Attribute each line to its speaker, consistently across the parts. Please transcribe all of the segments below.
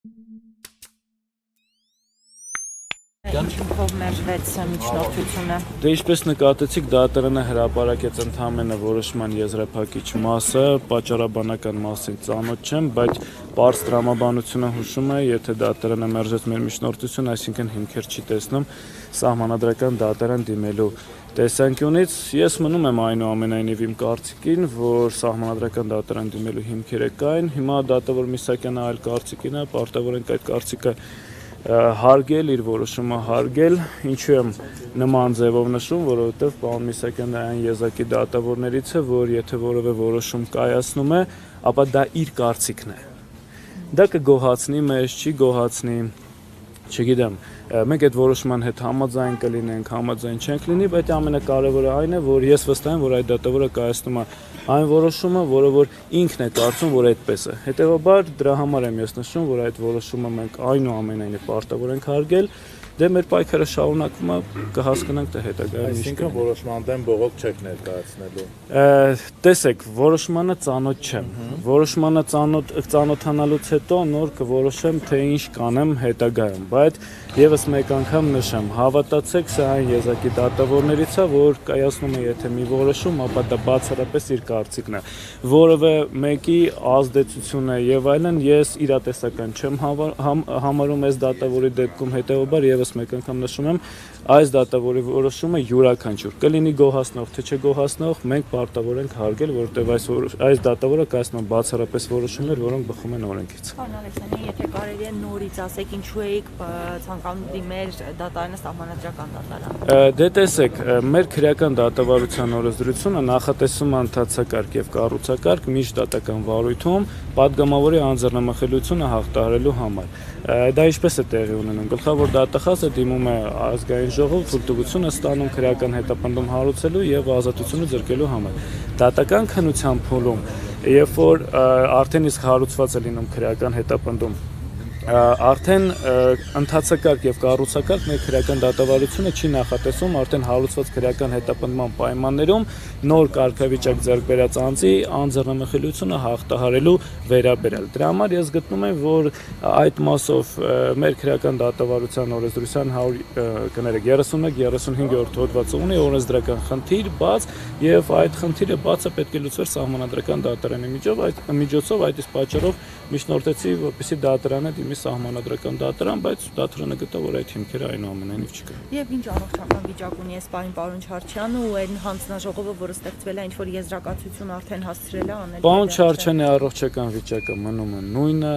Speaker 1: Ինչով մերժվեց միջնորդությունը։
Speaker 2: Դե ինչպես նկատեցիք, դատարանը հրապարակեց ընդհանրապես որոշման եզրափակիչ մասը, պատճառաբանական մասին ծանոթ չեմ, բայց պարզ տրամաբանությունը հուշում է, եթե դատարանը մերժեց մեր միջնորդությունը, այսինքն հիմքեր չի տեսնում սահմանադրական դատարան դիմելու տեսանկյունից, ես մնում եմ այնուամենայնիվ իմ կարծիքին, որ սահմանադրական դատարան դիմելու հիմքերը կային, հիմա դատավոր Միսակյանը այլ կարծիքին է, պարտավոր ենք այդ կարծիքը հարգել, իր որոշումը հարգել, ինչու եմ նման ձևով նշում, որովհետև պարոն Միսակյանը այն եզակի դատավորներից է, որ եթե որևէ որոշում կայացնում է, ապա դա իր կարծիքն է։ Դա կգոհացնի մեզ, չի գոհացնի, չգիտեմ, մենք այդ որոշման հետ համաձայն կլինենք, համաձայն չենք լինի, բայց ամենակարևորը այն է, որ ես վստահ եմ, որ այդ դատավորը կայացնում է այն որոշումը, որը որ ինքն է կարծում, որ այդպես է։ Հետևաբար դրա համար եմ ես նշում, որ այդ որոշումը մենք այնուամենայնիվ պարտավոր ենք հարգել, դե մեր պայքարը շարունակվում է, կհասկանանք թե հետագայում ինչ կլինի։
Speaker 3: Այսինքն որոշման դեմ բողոք չեք ներկայացնելու։
Speaker 2: Տեսեք, որոշմանը ծանոթ չեմ։ Որոշմանը ծանոթանալուց հետո նոր կորոշեմ, թե ինչ կանեմ հետագայում, բայց եւս մեկ անգամ նշեմ, հավատացեք, սա այն եզակի դատավորներից է, որ կայացնում է եթե մի որոշում, ապա դա բացառապես իր կարծիքն է։ Որևէ մեկի ազդեցությունը եւ այլն ես իրատեսական չեմ համարում այս դատավորի դեպքում, հետեւաբար եւս մեկ անգամ նշում եմ, այս դատավորի որոշումը յուրաքանչյուր կլինի գոհացնող թե չգոհացնող, մենք պարտավոր ենք հարգել, որովհետեւ այս դատավորը կայացնում է բացառապես որոշումներ, որոնք բխում են օրենքից։
Speaker 1: Պարոն Ալեքսանյան, եթե կարելի է նորից ասեք, ինչու եք ցանկանում դիմել դատարանը սահմանադրական դատարան։
Speaker 2: Դե տեսեք, մեր քրեական դատավարության օրենսդրությունը նախատեսում է ընթացակարգ եւ կառուցակարգ միջդատական վարույթում պատգամավորի անձեռնամխելիությունը հաղթահարելու համար։ Դա ինչպես է տեղի ունենում։ Գլխավոր դատախազը դիմում է ազգային ժողով, թույլտվությունը ստանում քրեական հետապնդում հարուցելու եւ ազատությունը զրկելու համար։ Դատական քննության փուլում, երբ որ արդեն իսկ հարուցված է լինում քրեական հետապնդում, արդեն ընթացակարգ եւ կառուցակարգ մեր քրեական դատավարությունը չի նախատեսում արդեն հարուցված քրեական հետապնդման պայմաններում նոր կարգավիճակ ձեռք բերած անձի անձեռնամխելիությունը հաղթահարելու վերաբերյալ։ Դրա համար ես գտնում եմ, որ այդ մասով մեր քրեական դատավարության օրենսդրության 31-35-րդ հոդվածը ունի օրենսդրական խնդիր բաց եւ այդ խնդիրը բացը պետք է լուծվեր սահմանադրական դատարանի միջոցով, այդ իսկ պատճառով միջնորդեցի, որպեսզի դատարանը դիմի սահմանադրական դատարան, բայց դատարանը գտավ, որ այդ հիմքերը այնուամենայնիվ չկա։
Speaker 1: Եվ ինչ առողջական վիճակ ունի այս պահին պարոն Չարչյանը ու այն հանձնաժողովը, որը ստեղծվել է, ինչ որ եզրակացություն արդեն հասցրել է անել։
Speaker 2: Պարոն Չարչյանի առողջական վիճակը մնում է նույնը,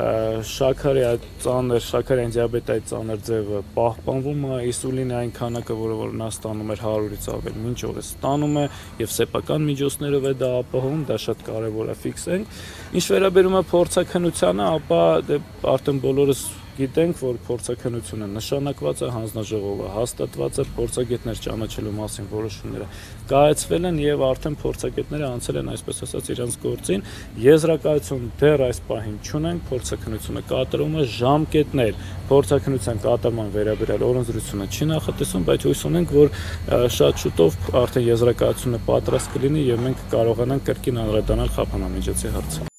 Speaker 2: շաքարային դիաբետայի ծանր ձևը պահպանվում է, ինսուլինի այն քանակը, որը նա ստանում էր 100-ից ավել, մինչ օրս ստանում է եւ սեփական միջոցներով է դա ապահովում, դա շատ կարեւոր է ֆիքսենք։ Ինչ վերաբերում է փորձաքննությանը, ապա արդեն բոլորս գիտենք, որ փորձաքննությունը նշանակված է, հանձնաժողովը հաստատված է, փորձագետներ ճանաչելու մասին որոշումները կայացվել են եւ արդեն փորձագետները անցել են, այսպես ասած, իրենց գործին։ Եզրակացություն դեռ այս պահին չունենք, փորձաքննությունը կատարում է, ժամկետներ փորձաքննության կատարման վերաբերյալ օրենսդրությունը չի նախատեսում, բայց հույս ունենք, որ շատ շուտով արդեն եզրակացությունը պատրաստ կլինի եւ մենք կարողանանք կրկին անդրադառնալ խափանամիջոցի հարցին։